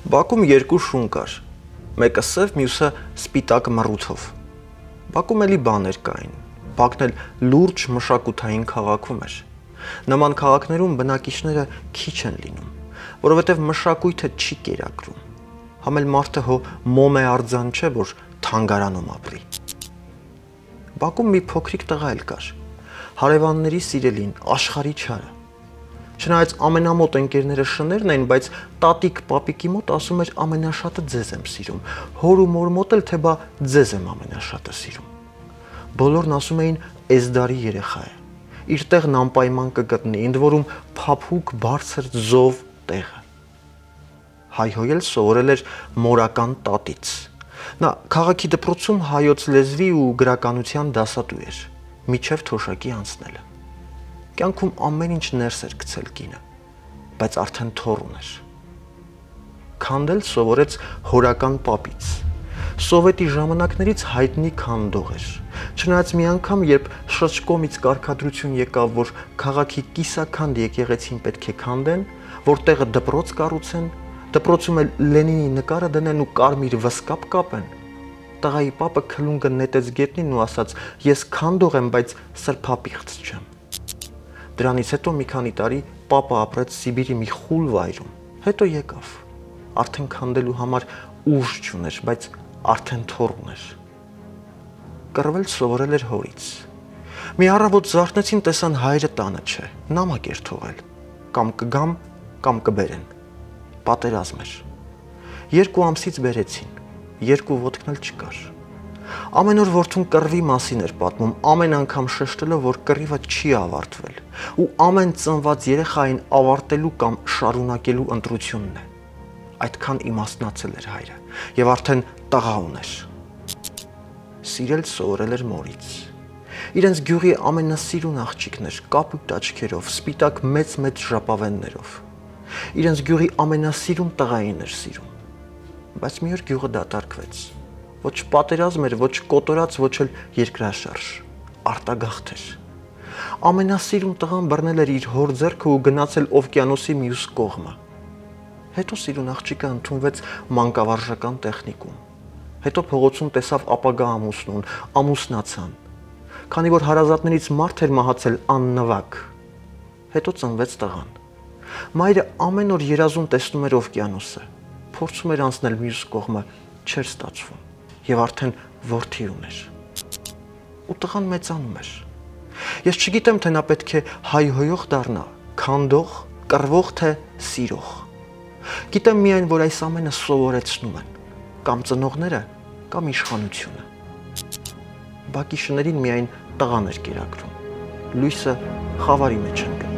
Բակում երկու շուն կար, մեկը սև, մյուսը սպիտակ մռութով։ Բակում էլի բաներ կային, Բաքն էլ լուրջ մշակութային քաղաքում էր։ Նման քաղաքներում բնակիչները քիչ են լինում, որովհետև մշակույթը չի կերակրում։ Համ էլ մարդը հո մոմ է արձան չէ, որ թանգարանում ապրի։ Բակում մի փոքրիկ տղա էլ կար, հարևանների սիրելին, աշխարհի չարը։ Չնայած ամենամոտ ընկերները շներն էին, բայց տատիկ պապիկի մոտ ասում էր ամենաշատը ձեզ եմ սիրում, հոր ու մոր մոտ էլ թե բա ձեզ եմ ամենաշատը սիրում։ Բոլորն ասում էին էս դարի երեխա է, իր տեղն անպայման կգտնի, ընդ որում փափուկ բարձր զով տեղը։ Հայհոյել սովորել էր մորական տատից։ Նա քաղաքի դպրոցում հայոց լեզվի ու գրականության դասատու էր, միջև թոշակի անցնելը։ Կյանքում ամեն ինչ ներս էր գցել կինը, բայց արդեն թոռ ուներ։ Քանդել սովորեց հորական պապից։ Սովետի ժամանակներից հայտնի քանդող էր։ Չնայած մի անգամ, երբ շրջկոմից կարգադրություն եկավ, որ քաղաքի կիսաքանդ եկեղեցին պետք է քանդեն, որ տեղը դպրոց կառուցեն, դպրոցում էլ Լենինի նկարը դնեն ու կարմիր վսկապ կապեն, տղայի պապը քլունգը նետեց գետնին ու ասաց. «Ես քանդող եմ, բայց սրբապիղծ չեմ»։ Դրանից հետո մի քանի տարի պապը ապրեց Սիբիրի մի խուլ վայրում, հետո եկավ, արդեն քանդելու համար ուժ չուներ, բայց արդեն թոռ ուներ։ Կռվել սովորել էր հորից։ Մի առավոտ զարթնեցին, տեսան հայրը տանը չէ, նամակ էր թողել, կամ կգամ, կամ կբերեն։ Պատերազմ էր։ 2 ամսից բերեցին, 2 ոտքն էլ չկար։ Ամեն օր որդուն կռվի մասին էր պատմում, ամեն անգամ շեշտելով, որ կռիվը չի ավարտվել, ու ամեն ծնված երեխային ավարտելու կամ շարունակելու ընտրությունն է։ Այդքան իմաստնացել էր հայրը, եւ արդեն տղա ուներ։ Սիրել սովորել էր մորից։ Իրենց գյուղի ամենասիրուն աղջիկն էր, կապույտ աչքերով, սպիտակ մեծ ժապավեններով։ Իրենց գյուղի ամենասիրուն տղային էր սիրում։ Բայց մի օր գյուղը դատարկվեց։ Ոչ պատերազմ էր, ոչ կոտորած, ոչ էլ երկրաշարժ, արտագաղթ էր։ Ամենասիրուն տղան բռնել էր իր հոր ձեռքը ու գնացել օվկիանոսի մյուս կողմը։ Հետո սիրուն աղջիկը ընդունվեց մանկավարժական տեխնիկում։ Հետո փողոցում տեսավ ապագա ամուսնուն, ամուսնացան։ Քանի որ հարազատներից մարդ էր մահացել աննվակ։ Հետո ծնվեց տղան։ Մայրը ամեն օր երազում տեսնում էր օվկիանոսը, փորձում էր անցնել մյուս կողմը, չէր ստացվում, եւ արդեն որդի ուներ։ Ու տղան մեծանում էր։ Ես չգիտեմ, թե նա պետք է հայհոյող դառնա, քանդող, կռվող, թե սիրող։ Գիտեմ միայն, որ այս ամենը սովորեցնում են, կամ ծնողները, կամ իշխանությունը։ Բակի շներին միայն տղան էր կերակրում, լույսը խավարի մեջ ընկել։